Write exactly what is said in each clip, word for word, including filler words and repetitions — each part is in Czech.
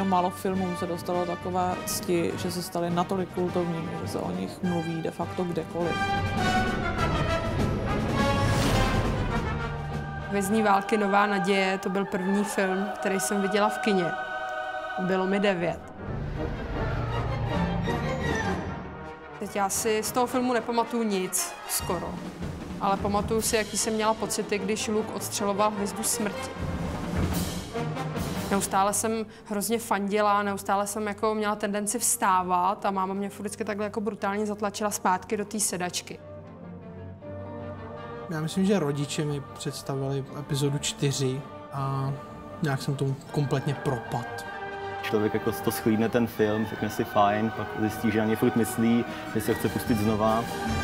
málo filmů se dostalo takové cti, že se staly natolik kultovními, že se o nich mluví de facto kdekoliv. Hvězdní války Nová naděje, to byl první film, který jsem viděla v kině. Bylo mi devět. Teď já si z toho filmu nepamatuju nic, skoro. Ale pamatuju si, jaký jsem měla pocity, když Luke odstřeloval hvězdu smrti. Neustále jsem hrozně fandila, neustále jsem jako měla tendenci vstávat a máma mě vždycky takhle jako brutálně zatlačila zpátky do té sedačky. Já myslím, že rodiče mi představili epizodu čtyři a nějak jsem tomu kompletně propad. Člověk jako to schlídne ten film, řekne si fajn, pak zjistí, že na něj furt myslí, že se chce pustit znova.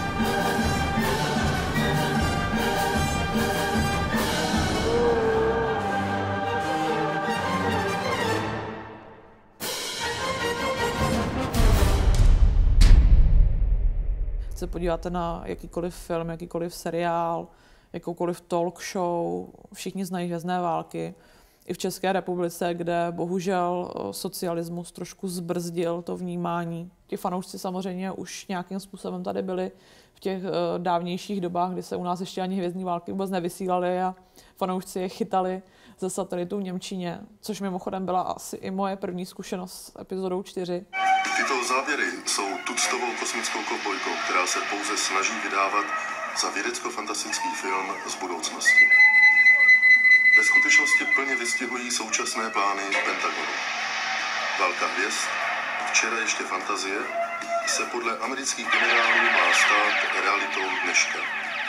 Se podíváte na jakýkoliv film, jakýkoliv seriál, jakoukoliv talk show, všichni znají Hvězdné války. I v České republice, kde bohužel socialismus trošku zbrzdil to vnímání. Ti fanoušci samozřejmě už nějakým způsobem tady byli v těch dávnějších dobách, kdy se u nás ještě ani Hvězdní války vůbec nevysílaly a fanoušci je chytali ze satelitu v němčině, což mimochodem byla asi i moje první zkušenost s epizodou čtyři. Tyto záběry jsou tuctovou kosmickou kovbojkou, která se pouze snaží vydávat za vědecko-fantastický film z budoucnosti. Ve skutečnosti plně vystihují současné plány Pentagonu. Válka hvězd, včera ještě fantazie, se podle amerických generálů má stát realitou dneška.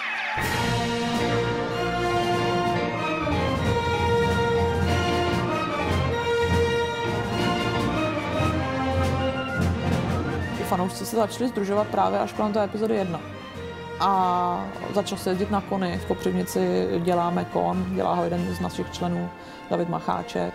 Fanoušci se začali sdružovat právě až kolem té epizody jedna. A začal se jezdit na kony. V Kopřivnici děláme kon, dělá ho jeden z našich členů, David Macháček.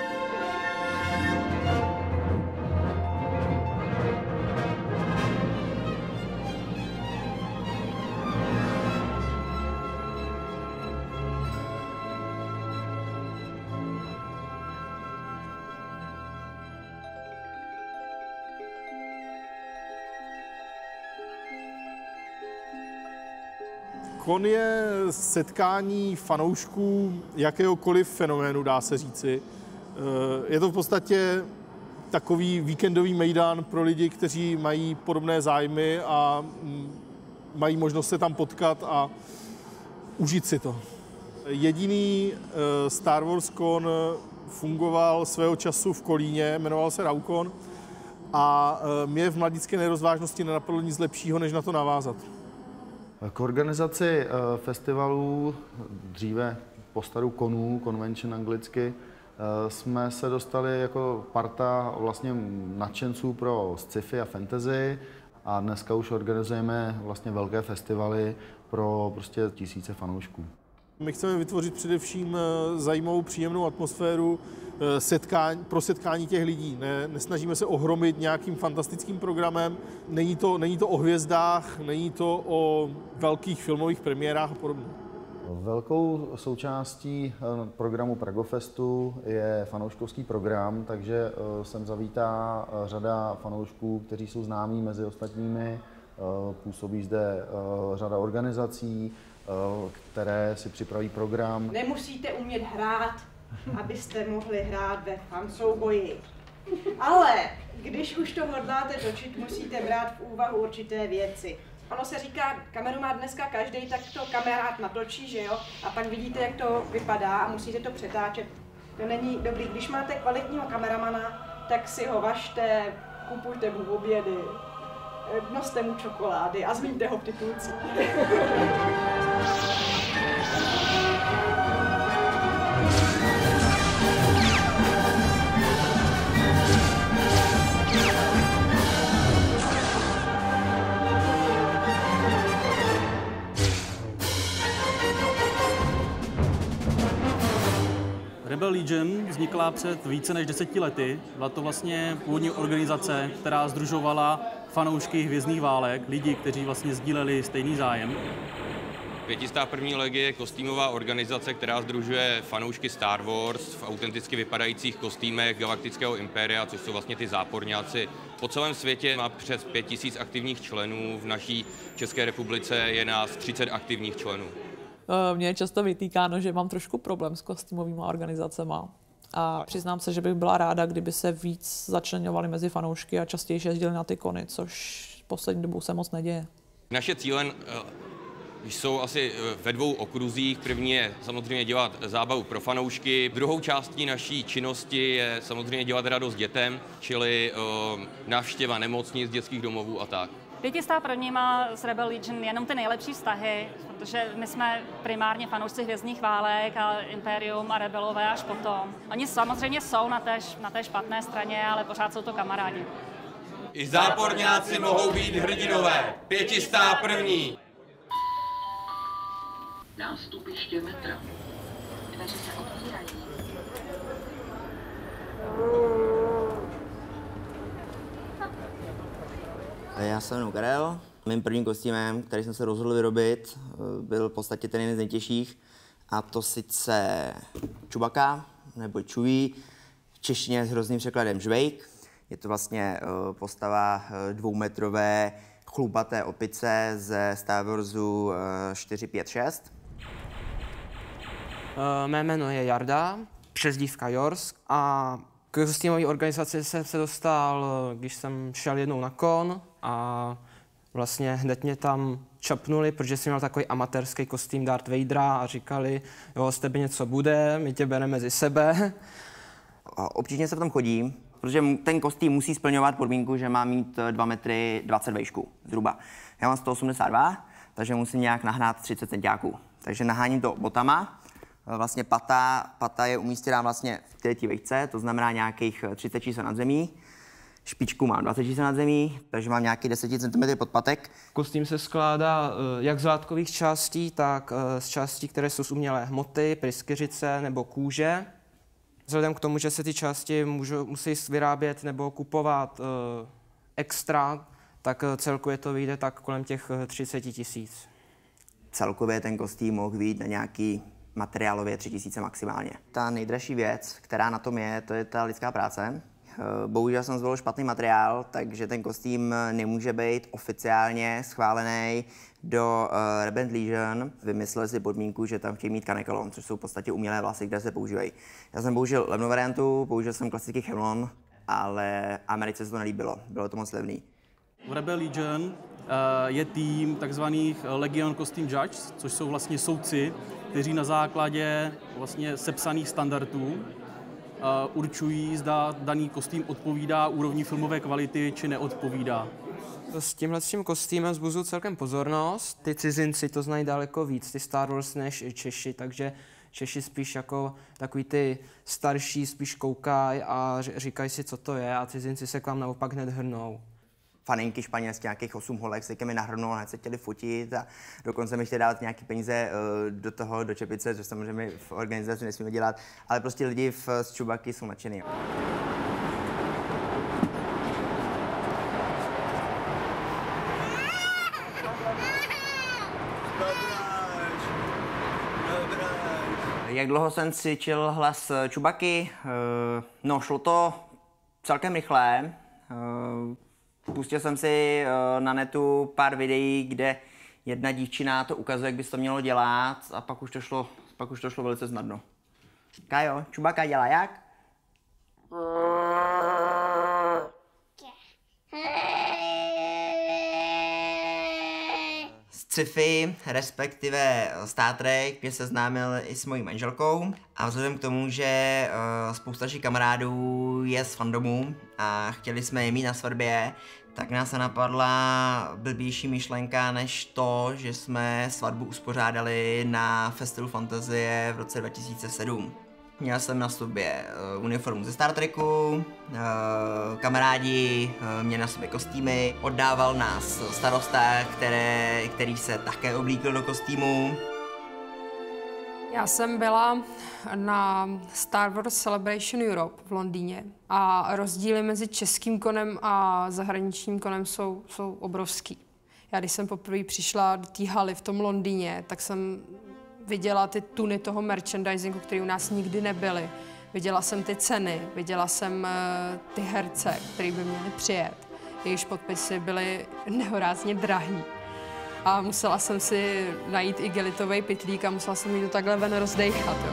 Kon je setkání fanoušků jakéhokoliv fenoménu, dá se říci. Je to v podstatě takový víkendový mejdan pro lidi, kteří mají podobné zájmy a mají možnost se tam potkat a užít si to. Jediný Star Wars Con fungoval svého času v Kolíně, jmenoval se Raukon a mě v mladícké nerozvážnosti nenapadlo nic lepšího, než na to navázat. K organizaci festivalů, dříve po staru konů, convention anglicky, jsme se dostali jako parta vlastně nadšenců pro sci-fi a fantasy a dneska už organizujeme vlastně velké festivaly pro prostě tisíce fanoušků. My chceme vytvořit především zajímavou, příjemnou atmosféru setkání, pro setkání těch lidí. Ne, nesnažíme se ohromit nějakým fantastickým programem. Není to, není to o hvězdách, není to o velkých filmových premiérách a podobně. Velkou součástí programu Pragofestu je fanouškovský program, takže sem zavítá řada fanoušků, kteří jsou známí mezi ostatními. Působí zde řada organizací, které si připraví program. Nemusíte umět hrát, abyste mohli hrát ve fansouboji. Ale když už to hodláte točit, musíte brát v úvahu určité věci. Ono se říká, kameru má dneska každý, tak to kamarád natočí, že jo? A pak vidíte, jak to vypadá a musíte to přetáčet. To není dobrý. Když máte kvalitního kameramana, tak si ho važte, kupujte mu obědy, noste mu čokolády a zmíňte ho v titulcích. Rebel Legion vznikla před více než deseti lety. Byla to vlastně původní organizace, která sdružovala fanoušky Hvězdných válek, lidi, kteří vlastně sdíleli stejný zájem. Pětistá první legie je kostýmová organizace, která sdružuje fanoušky Star Wars v autenticky vypadajících kostýmech Galaktického impéria, což jsou vlastně ty záporňáci. Po celém světě má přes pět tisíc aktivních členů, v naší České republice je nás třicet aktivních členů. Mně je často vytýkáno, že mám trošku problém s kostýmovými organizacemi. A přiznám se, že bych byla ráda, kdyby se víc začleňovali mezi fanoušky a častěji jezdili na ty kony, což poslední dobou se moc neděje. Naše cíle jsou asi ve dvou okruzích. První je samozřejmě dělat zábavu pro fanoušky. Druhou částí naší činnosti je samozřejmě dělat radost dětem, čili návštěva nemocnic, dětských domovů a tak. Pětistá první má s Rebel Legion jenom ty nejlepší vztahy, protože my jsme primárně fanoušci Hvězdných válek a Imperium a Rebelové až potom. Oni samozřejmě jsou na té, na té špatné straně, ale pořád jsou to kamarádi. I záporňáci mohou být hrdinové. Pětistá první. Nástupiště metra. Dveře se otvírají. Já se jmenuji Karel. Mým prvním kostýmem, který jsem se rozhodl vyrobit, byl v podstatě ten jeden z nejtěžších. A to sice Chewbacca, nebo Chewie, v češtině s hrozným překladem Žvejk. Je to vlastně postava dvoumetrové chlupaté opice ze Star Warsu čtyři, pět, šest. Mé jméno je Jarda, přezdívka Jorsk, a k kostýmové organizaci jsem se dostal, když jsem šel jednou na kon a vlastně hned mě tam čapnuli, protože jsem měl takový amatérský kostým Darth Vadera a říkali, jo, z tebe něco bude, my tě bereme mezi sebe. Obtížně se v tom chodí, protože ten kostým musí splňovat podmínku, že má mít dva metry dvacet vejšku, zhruba. Já mám sto osmdesát dva, takže musím nějak nahnát třicet centiáků. Takže naháním to botama. Vlastně pata, pata je umístěná vlastně v této vejce, to znamená nějakých třicet čísel nad zemí. Špičku mám dvacet čísel nad zemí, takže mám nějaký deset centimetrů podpatek. Kostým se skládá jak z látkových částí, tak z částí, které jsou z umělé hmoty, pryskyřice nebo kůže. Vzhledem k tomu, že se ty části můžou, musí vyrábět nebo kupovat uh, extra, tak celkově to vyjde tak kolem těch třicet tisíc. Celkově ten kostým mohl vyjít na nějaký materiálově tři tisíce maximálně. Ta nejdražší věc, která na tom je, to je ta lidská práce. Bohužel jsem zvolil špatný materiál, takže ten kostým nemůže být oficiálně schválený do uh, Rebel Legion. Vymysleli si podmínku, že tam chtějí mít kanekalon, což jsou v podstatě umělé vlasy, které se používají. Já jsem použil levnou variantu, použil jsem klasický chevlon, ale Americe se to nelíbilo, bylo to moc levný. V Rebel Legion uh, je tým takzvaných Legion Costume Judges, což jsou vlastně soudci, kteří na základě vlastně sepsaných standardů uh, určují, zda daný kostým odpovídá úrovni filmové kvality, či neodpovídá. S tímhle s tím kostýmem vzbuzuju celkem pozornost. Ty cizinci to znají daleko víc, ty Star Wars, než Češi, takže Češi spíš jako takový ty starší spíš koukají a říkají si, co to je, a cizinci se k vám naopak hned hrnou. Faninky španělské, nějakých osm holek se ke mi nahrnou, hned se chtěli fotit a dokonce mi chtěli dát nějaké peníze uh, do toho, do čepice, což samozřejmě v organizaci nesmíme dělat, ale prostě lidi v, z Chewbacky jsou nadšený. Jak dlouho jsem cvičil hlas Chewbacky? Uh, no, šlo to celkem rychle. Uh, Pustil jsem si uh, na netu pár videí, kde jedna dívčina to ukazuje, jak by se to mělo dělat, a pak už to šlo, pak už to šlo velice snadno. Kajo, Chewbacca dělá jak? Sci-fi, respektive Star Trek, mě seznámil i s mojí manželkou, a vzhledem k tomu, že uh, spousta našich kamarádů je z fandomu a chtěli jsme je mít na svatbě, tak nás se napadla blbější myšlenka než to, že jsme svatbu uspořádali na Festivalu fantazie v roce dva tisíce sedm. Měl jsem na sobě uh, uniformu ze Star Treku, uh, kamarádi uh, měli na sobě kostýmy, oddával nás starosta, které, který se také oblíkl do kostýmu. Já jsem byla na Star Wars Celebration Europe v Londýně a rozdíly mezi českým konem a zahraničním konem jsou, jsou obrovský. Já když jsem poprvé přišla do té haly v tom Londýně, tak jsem viděla ty tuny toho merchandisingu, které u nás nikdy nebyly. Viděla jsem ty ceny, viděla jsem uh, ty herce, který by měli přijet. Jejichž podpisy byly nehorázně drahý. A musela jsem si najít igelitový pytlík a musela jsem jí to takhle ven rozdejchat. Jo.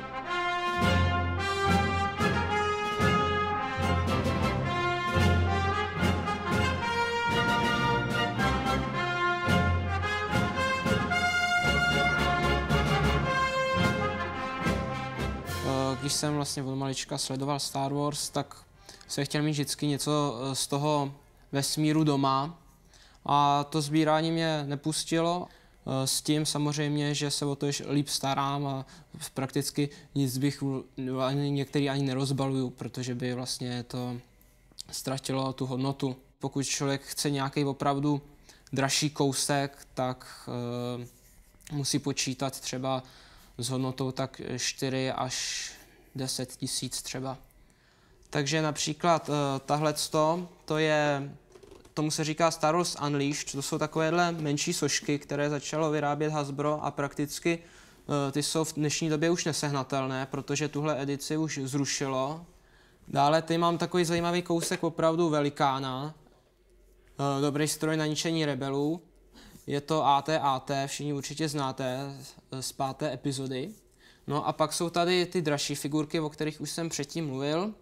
Když jsem vlastně od malička sledoval Star Wars, tak jsem chtěl mít vždycky něco z toho vesmíru doma. A to sbírání mě nepustilo. S tím samozřejmě, že se o to ještě líp starám a prakticky nic bych ani některý ani nerozbaluju, protože by vlastně to ztratilo tu hodnotu. Pokud člověk chce nějaký opravdu dražší kousek, tak uh, musí počítat třeba s hodnotou tak čtyři až deset tisíc třeba. Takže například uh, tahleto, to je, tomu se říká Star Wars Unleashed, to jsou takovéhle menší sošky, které začalo vyrábět Hasbro a prakticky uh, ty jsou v dnešní době už nesehnatelné, protože tuhle edici už zrušilo. Dále ty mám takový zajímavý kousek opravdu velikána, uh, dobrý stroj na ničení rebelů. Je to A T A T, všichni určitě znáte z páté epizody. No a pak jsou tady ty dražší figurky, o kterých už jsem předtím mluvil.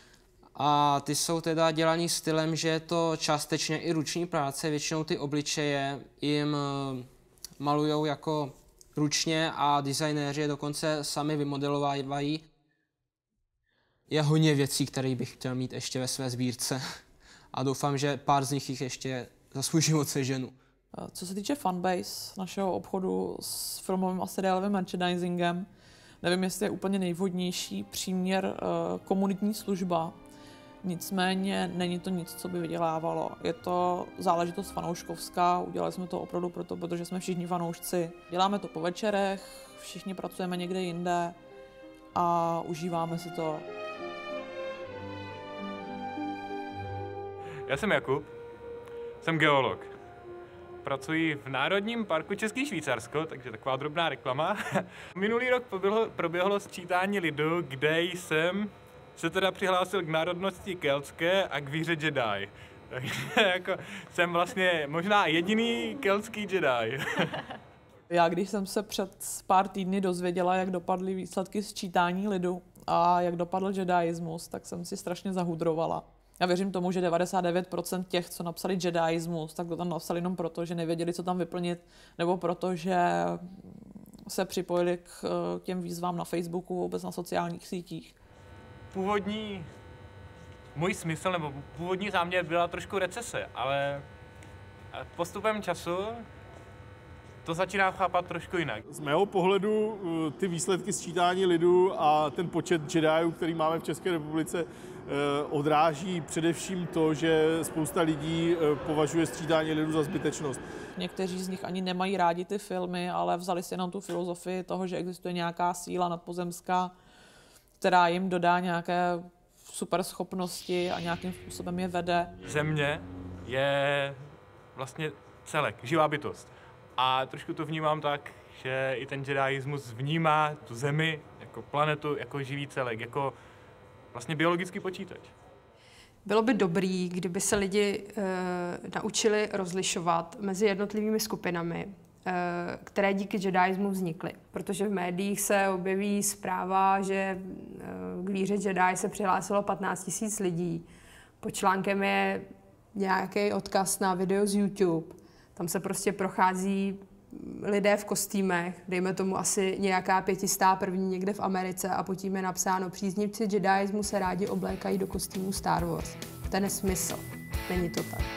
A ty jsou teda dělaný stylem, že je to částečně i ruční práce, většinou ty obličeje jim malujou jako ručně a designéři je dokonce sami vymodelovávají. Je hodně věcí, které bych chtěl mít ještě ve své sbírce a doufám, že pár z nich jich ještě za svůj život seženu. Co se týče fanbase našeho obchodu s filmovým a seriálovým merchandisingem, nevím, jestli je úplně nejvhodnější příměr uh, komunitní služba. Nicméně není to nic, co by vydělávalo. Je to záležitost fanouškovská, udělali jsme to opravdu proto, protože jsme všichni fanoušci. Děláme to po večerech, všichni pracujeme někde jinde a užíváme si to. Já jsem Jakub, jsem geolog. Pracuji v Národním parku Český Švýcarsko, takže taková drobná reklama. Minulý rok proběhlo, proběhlo sčítání lidu, kde jsem se teda přihlásil k národnosti keltské a k víře Jedi. Takže jako jsem vlastně možná jediný keltský Jedi. Já když jsem se před pár týdny dozvěděla, jak dopadly výsledky sčítání lidu a jak dopadl jediismus, tak jsem si strašně zahudrovala. Já věřím tomu, že devadesát devět procent těch, co napsali jediismus, tak to tam napsali jenom proto, že nevěděli, co tam vyplnit, nebo proto, že se připojili k těm výzvám na Facebooku, vůbec na sociálních sítích. Původní můj smysl, nebo původní záměr byla trošku recese, ale postupem času to začíná chápat trošku jinak. Z mého pohledu ty výsledky sčítání lidu a ten počet Jediů, který máme v České republice, odráží především to, že spousta lidí považuje sčítání lidu za zbytečnost. Někteří z nich ani nemají rádi ty filmy, ale vzali si jenom tu filozofii toho, že existuje nějaká síla nadpozemská, která jim dodá nějaké super schopnosti a nějakým způsobem je vede. Země je vlastně celek, živá bytost. A trošku to vnímám tak, že i ten jediismus vnímá tu Zemi jako planetu, jako živý celek, jako vlastně biologický počítač. Bylo by dobrý, kdyby se lidi e, naučili rozlišovat mezi jednotlivými skupinami, e, které díky jediismu vznikly. Protože v médiích se objeví zpráva, že e, k víře Jedi se přihlásilo patnáct tisíc lidí. Pod článkem je nějaký odkaz na video z YouTube. Tam se prostě prochází lidé v kostýmech, dejme tomu asi nějaká pětistá první někde v Americe a pod tím je napsáno: příznivci jediismu se rádi oblékají do kostýmů Star Wars. To je nesmysl. Není to tak.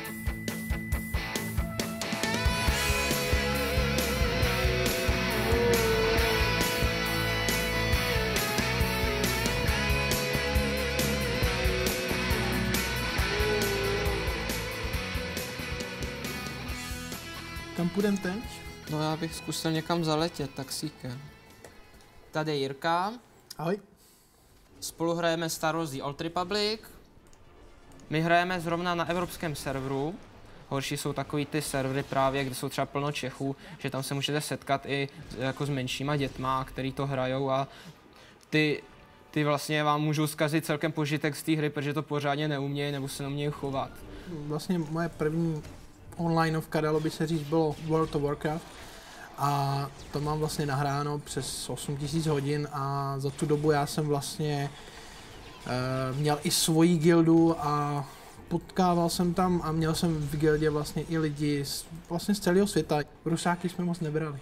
Kam půjdem teď? No já bych zkusil někam zaletět taxíkem. Tady je Jirka. Ahoj. Spolu hrajeme Star Wars The Old Republic. My hrajeme zrovna na evropském serveru Horší jsou takový ty servery právě, kde jsou třeba plno Čechů, že tam se můžete setkat i jako s menšíma dětma, který to hrajou a ty, ty vlastně vám můžou zkazit celkem požitek z té hry, protože to pořádně neumějí nebo se neumějí chovat. Vlastně moje první onlineovka, dalo by se říct, bylo World of Warcraft a to mám vlastně nahráno přes osm tisíc hodin a za tu dobu já jsem vlastně uh, měl i svoji gildu a potkával jsem tam a měl jsem v gildě vlastně i lidi z, vlastně z celého světa. Rusáky jsme moc nebrali.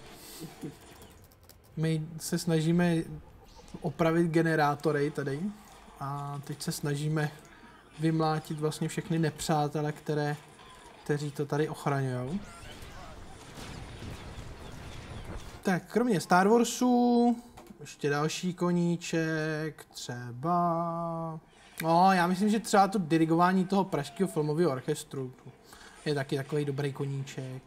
My se snažíme opravit generátory tady a teď se snažíme vymlátit vlastně všechny nepřátele, které, kteří to tady ochraňují. Tak kromě Star Warsu ještě další koníček, třeba... No, já myslím, že třeba to dirigování toho pražského filmového orchestru je taky takový dobrý koníček.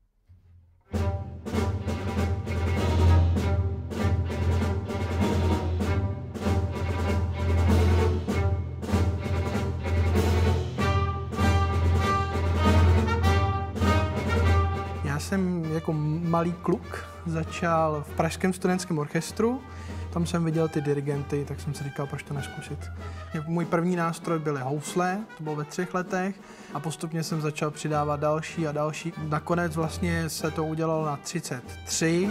Já jsem jako malý kluk začal v pražském studentském orchestru. Tam jsem viděl ty dirigenty, tak jsem si říkal, proč to neskusit. Můj první nástroj byly housle, to bylo ve třech letech a postupně jsem začal přidávat další a další. Nakonec vlastně se to udělalo na třicet tři.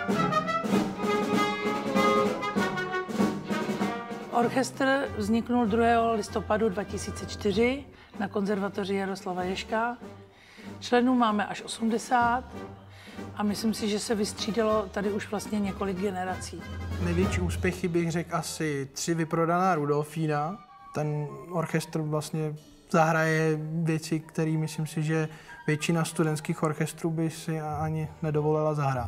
Orchestr vzniknul druhého listopadu dva tisíce čtyři na konzervatoři Jaroslava Ježka. Členů máme až osmdesát a myslím si, že se vystřídalo tady už vlastně několik generací. Největší úspěchy bych řekl asi tři vyprodaná Rudolfína. Ten orchestr vlastně zahraje věci, které myslím si, že většina studentských orchestrů by si ani nedovolila zahrát.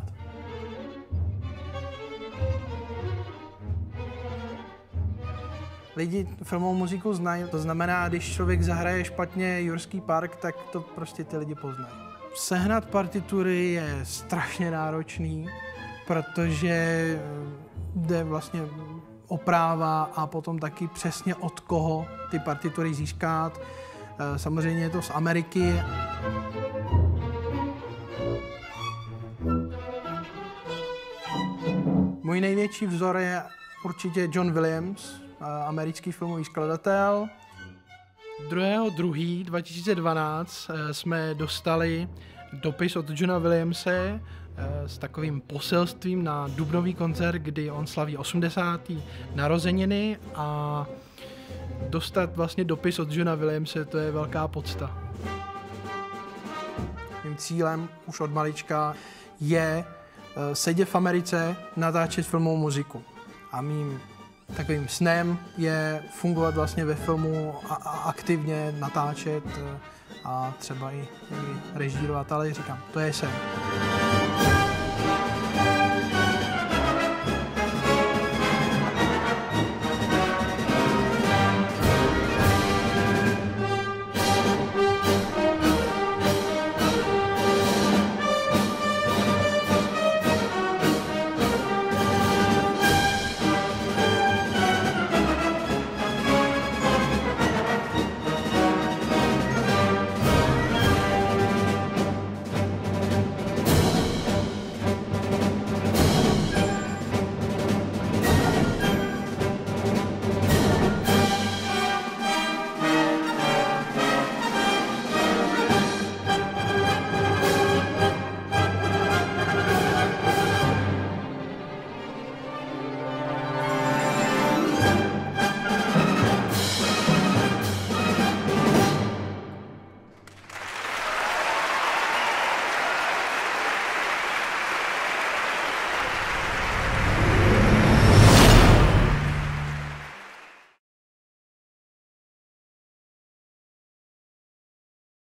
Lidi filmovou muziku znají, to znamená, když člověk zahraje špatně Jurský park, tak to prostě ty lidi poznají. Sehnat partitury je strašně náročný, protože jde vlastně o práva a potom taky přesně od koho ty partitury získat. Samozřejmě je to z Ameriky. Můj největší vzor je určitě John Williams, americký filmový skladatel. druhého druhého dva tisíce dvanáct jsme dostali dopis od Johna Williamse s takovým poselstvím na dubnový koncert, kdy on slaví osmdesáté narozeniny a dostat vlastně dopis od Johna Williamse, to je velká podsta. Mým cílem už od malička je sedět v Americe, natáčet filmovou muziku. A mým takovým snem je fungovat vlastně ve filmu a, a aktivně natáčet a třeba i, i režírovat, ale říkám, to je sen.